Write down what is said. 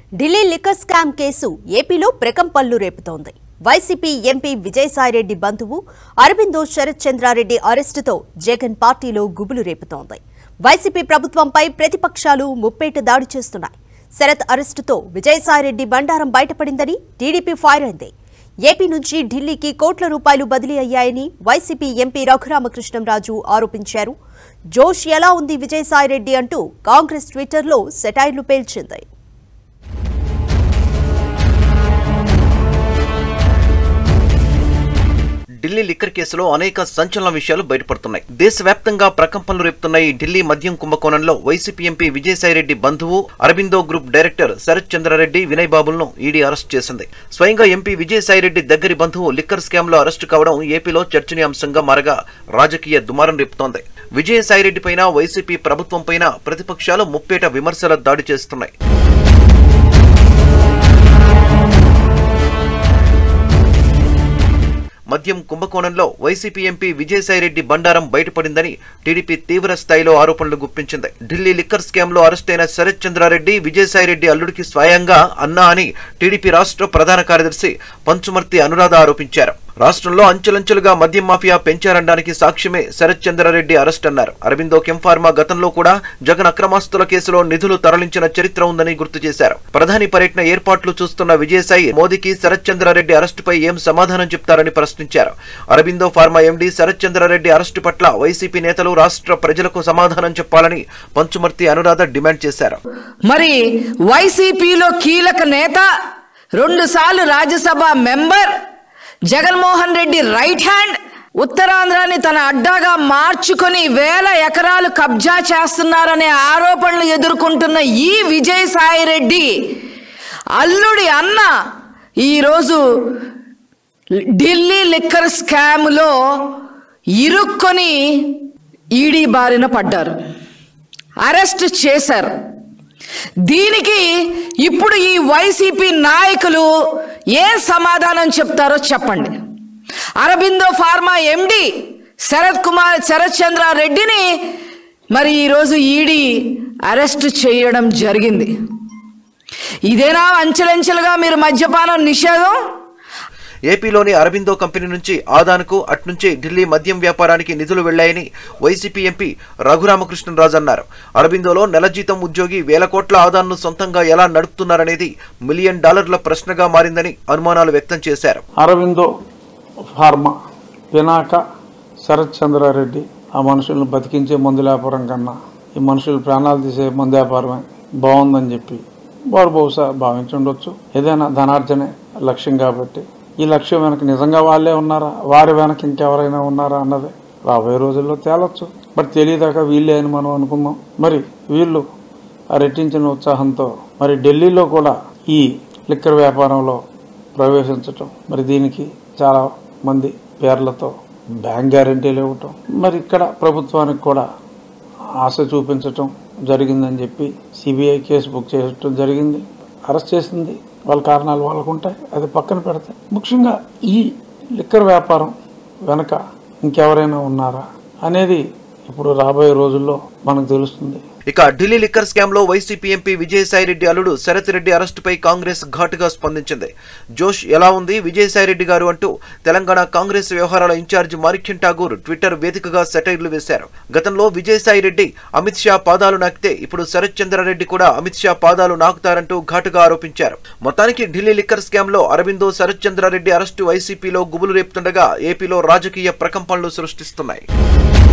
Delhi liquor scam case ఏపీలో ప్రకంపనలు రేపుతోంది. వైసీపీ ఎంపీ విజయసాయిరెడ్డి బంధువు అరబిందో శరత్చంద్రారెడ్డి అరెస్టుతో జగన్ పార్టీలో గుబులు రేపుతోంది. వైసీపీ ప్రభుత్వంపై ప్రతిపక్షాలు ముప్పేట దాడి చేస్తున్నాయి. శరత్ అరెస్టుతో విజయసాయిరెడ్డి బండారం బయటపడిందని టీడీపీ ఫైర్ అయింది. ఏపీ నుంచి ఢిల్లీకి కోట్ల రూపాయలు బదిలీ అయ్యాయని వైసీపీ ఎంపీ రఘురామకృష్ణంరాజు ఆరోపించారు. జోష్ ఎలా ఉంది విజయసాయిరెడ్డి అంటూ కాంగ్రెస్ ట్విట్టర్లో సెటైర్లు పేల్చింది. ఢిల్లీ లిక్కర్ కేసులో అనేక సంచలన విషయాలు బయటపడుతున్నాయి. దేశవ్యాప్తంగా ప్రకంపనలు రేపుతున్న ఈ ఢిల్లీ మద్యం కుంభకోణంలో వైసీపీ ఎంపీ విజయసాయిరెడ్డి బంధువు అరబిందో గ్రూప్ డైరెక్టర్ శరత్చంద్రారెడ్డి వినయ్ బాబులను ఈడీ అరెస్ట్ చేసింది. స్వయంగా ఎంపీ విజయసాయిరెడ్డి దగ్గరి బంధువు లిక్కర్ స్కామ్ లో అరెస్టు కావడం ఏపీలో చర్చనీయాంశంగా మారగా రాజకీయ దుమారం రేపుతోంది. విజయసాయిరెడ్డి పైన వైసీపీ ప్రభుత్వం పైన ప్రతిపక్షాలు ముప్పేట విమర్శల దాడి చేస్తున్నాయి. మద్యం కుంభకోణంలో వైసీపీ ఎంపీ విజయసాయిరెడ్డి బండారం బయటపడిందని టీడీపీ తీవ్ర స్థాయిలో ఆరోపణలు గుప్పించింది. ఢిల్లీ లిక్కర్ స్కామ్ లో అరెస్ట్ అయిన శరత్చంద్రారెడ్డి విజయసాయిరెడ్డి అల్లుడికి స్వయంగా అన్నా అని టీడీపీ రాష్ట్ర ప్రధాన కార్యదర్శి పంచుమర్తి అనురాధ ఆరోపించారు. రాష్ట్రంలో అంచెలంచెలుగా మద్యం మాఫియా పెంచారనడానికి సాక్ష్యమే శరత్చంద్రారెడ్డి అరెస్ట్ అన్నారు. అరబిందో ఫార్మా గతంలో కూడా జగన్ అక్రమాస్తుల కేసులో నిధులు తరలించిన చరిత్ర ఉందని గుర్తు చేశారు. ప్రధాని పర్యటన ఏర్పాట్లు చూస్తున్న విజయసాయి మోదీకి శరత్చంద్రారెడ్డి అరెస్టుపై ఏం సమాధానం చెప్తారని ప్రశ్నించారు. Aurobindo pharma MD Sarathchandra Reddy arrest పట్ల వైసీపీ నేతలు రాష్ట్ర ప్రజలకు సమాధానం చెప్పాలని పంచుమర్తి అనురాధ డిమాండ్ చేశారు. మరి వైసీపీలో కీలక నేత, 2 సార్లు Rajya Sabha member Jaganmohan Reddy right hand, ఉత్తరాంధ్రాన్ని తన అడ్డాగా మార్చుకొని వేల ఎకరాలు కబ్జా చేస్తున్నారనే ఆరోపణలు ఎదుర్కొంటున్న ఈ విజయసాయిరెడ్డి అల్లుడి అన్న ఈరోజు ఢిల్లీ లిక్కర్ స్కామ్లో ఇరుక్కొని ఈడీ బారిన పడ్డారు, అరెస్ట్ చేశారు. దీనికి ఇప్పుడు ఈ వైసీపీ నాయకులు ఏం సమాధానం చెప్తారో చెప్పండి. అరబిందో ఫార్మా ఎండి శరత్చంద్రారెడ్డిని మరి ఈరోజు ఈడీ అరెస్ట్ చేయడం జరిగింది. ఇదేనా అంచెలంచెలుగా మీరు మద్యపానం నిషేధం? ఏపీలోని అరబిందో కంపెనీ నుంచి ఆదాన్కు అట్నుంచి ఢిల్లీ మద్యం వ్యాపారానికి నిధులు వెళ్లాయని వైసీపీ ఎంపీ రఘురామకృష్ణంరాజు అన్నారు. అరబిందోలో నెల జీతం ఉద్యోగి వేల కోట్ల ఆదాన్ను సొంతంగా ఎలా నడుపుతున్నారనేది $1 మిలియన్ ప్రశ్నగా మారిందని అనుమానాలు వ్యక్తం చేశారు. అరబిందో ఫార్మా వినాక శరత్చంద్రారెడ్డి ఆ మనుషులను బతికించే మందు వ్యాపారం కన్నా ఈ మనుషులు ప్రాణాలు తీసే మందు వ్యాపారమే బాగుందని చెప్పి వారు బహుశా భావించుండొచ్చు. ఏదైనా ధనార్జనే లక్ష్యం కాబట్టి ఈ లక్ష్యం వెనక నిజంగా వాళ్ళే ఉన్నారా, వారి వెనక ఇంకెవరైనా ఉన్నారా అన్నది రాబోయే రోజుల్లో తేలొచ్చు. బట్ తెలియదాకా వీళ్ళే అని మనం అనుకుందాం. మరి వీళ్ళు ఆ రెట్టించిన ఉత్సాహంతో మరి ఢిల్లీలో కూడా ఈ లిక్కర్ వ్యాపారంలో ప్రవేశించటం, మరి దీనికి చాలా మంది పేర్లతో బ్యాంక్ గ్యారంటీలు ఇవ్వటం, మరి ఇక్కడ ప్రభుత్వానికి కూడా ఆశ చూపించటం జరిగిందని చెప్పి సిబిఐ కేసు బుక్ చేయటం జరిగింది. అరెస్ట్ చేసింది వాళ్ళ కారణాలు వాళ్ళకు ఉంటాయి, అది పక్కన పెడతాయి. ముఖ్యంగా ఈ లిక్కర్ వ్యాపారం వెనక ఇంకెవరైనా ఉన్నారా అనేది ఇప్పుడు రాబోయే రోజుల్లో మనకు తెలుస్తుంది. ఇక ఢిల్లీ లిక్కర్ స్కామ్ లో వైసీపీ ఎంపీ విజయసాయిరెడ్డి అల్లుడు శరత్ రెడ్డి అరెస్టుపై కాంగ్రెస్ ఘాటుగా స్పందించింది. జోష్ ఎలా ఉంది విజయసాయిరెడ్డి గారు అంటూ తెలంగాణ కాంగ్రెస్ వ్యవహారాల ఇన్ఛార్జ్ మాణిక్యం ఠాగూర్ ట్విట్టర్ వేదికగా సెటైర్లు వేశారు. గతంలో విజయసాయిరెడ్డి అమిత్ షా పాదాలు నాకితే ఇప్పుడు శరత్చంద్రారెడ్డి కూడా అమిత్ షా పాదాలు నాకుతారంటూ ఘాటుగా ఆరోపించారు. మొత్తానికి ఢిల్లీ లిక్కర్ స్కామ్ లో అరబిందో శరత్చంద్రారెడ్డి అరెస్టు వైసీపీలో గుబులు రేపుతుండగా ఏపీలో రాజకీయ ప్రకంపనలు సృష్టిస్తున్నాయి.